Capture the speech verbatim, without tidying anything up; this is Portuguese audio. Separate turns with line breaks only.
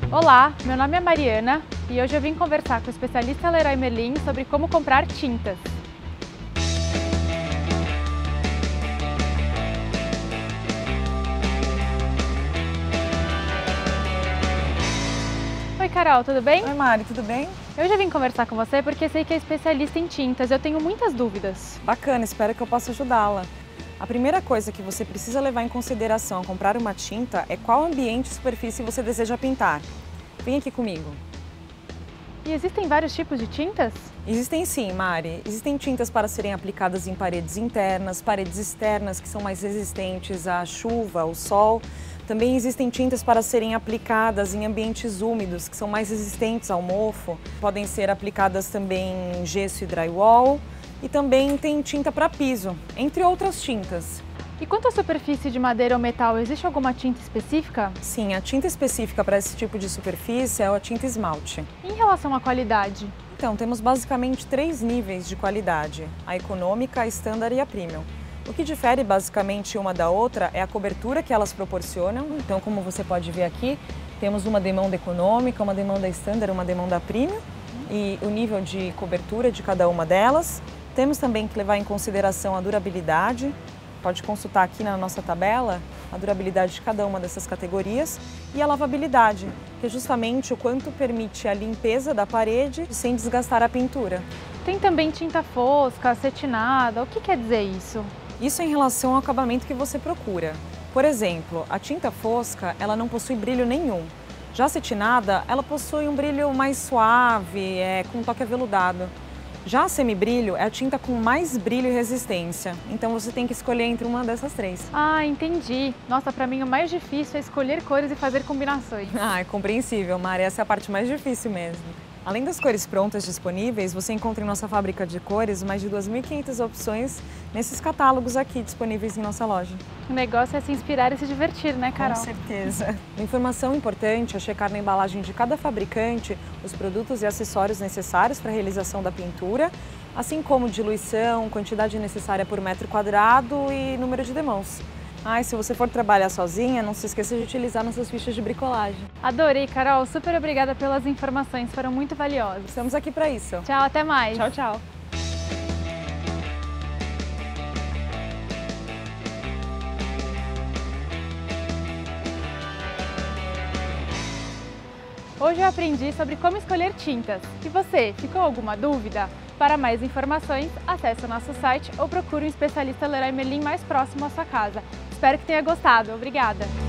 Olá, meu nome é Mariana e hoje eu vim conversar com o especialista Leroy Merlin sobre como comprar tintas. Oi Carol, tudo bem?
Oi Mari, tudo bem?
Eu já vim conversar com você porque sei que é especialista em tintas, eu tenho muitas dúvidas.
Bacana, espero que eu possa ajudá-la. A primeira coisa que você precisa levar em consideração ao comprar uma tinta é qual ambiente e superfície você deseja pintar. Vem aqui comigo.
E existem vários tipos de tintas?
Existem sim, Mari. Existem tintas para serem aplicadas em paredes internas, paredes externas que são mais resistentes à chuva, ao sol. Também existem tintas para serem aplicadas em ambientes úmidos, que são mais resistentes ao mofo. Podem ser aplicadas também em gesso e drywall. E também tem tinta para piso, entre outras tintas.
E quanto à superfície de madeira ou metal, existe alguma tinta específica?
Sim, a tinta específica para esse tipo de superfície é a tinta esmalte.
Em relação à qualidade?
Então, temos basicamente três níveis de qualidade: a econômica, a standard e a premium. O que difere basicamente uma da outra é a cobertura que elas proporcionam. Então, como você pode ver aqui, temos uma demanda econômica, uma demanda standard, uma demanda premium e o nível de cobertura de cada uma delas. Temos também que levar em consideração a durabilidade. Pode consultar aqui na nossa tabela a durabilidade de cada uma dessas categorias e a lavabilidade, que é justamente o quanto permite a limpeza da parede sem desgastar a pintura.
Tem também tinta fosca, acetinada, o que quer dizer isso?
Isso em relação ao acabamento que você procura. Por exemplo, a tinta fosca, ela não possui brilho nenhum. Já a acetinada, ela possui um brilho mais suave, é, com um toque aveludado. Já a semibrilho é a tinta com mais brilho e resistência, então você tem que escolher entre uma dessas três.
Ah, entendi. Nossa, pra mim o mais difícil é escolher cores e fazer combinações.
Ah, é compreensível, Mari, essa é a parte mais difícil mesmo. Além das cores prontas disponíveis, você encontra em nossa fábrica de cores mais de duas mil e quinhentas opções nesses catálogos aqui disponíveis em nossa loja.
O negócio é se inspirar e se divertir, né, Carol?
Com certeza. Uma informação importante é checar na embalagem de cada fabricante os produtos e acessórios necessários para a realização da pintura, assim como diluição, quantidade necessária por metro quadrado e número de demãos. Ah, e se você for trabalhar sozinha, não se esqueça de utilizar nossas fichas de bricolagem.
Adorei, Carol. Super obrigada pelas informações, foram muito valiosas.
Estamos aqui para isso.
Tchau, até mais.
Tchau, tchau.
Hoje eu aprendi sobre como escolher tintas. E você, ficou alguma dúvida? Para mais informações, acesse o nosso site ou procure um especialista Leroy Merlin mais próximo à sua casa. Espero que tenha gostado. Obrigada!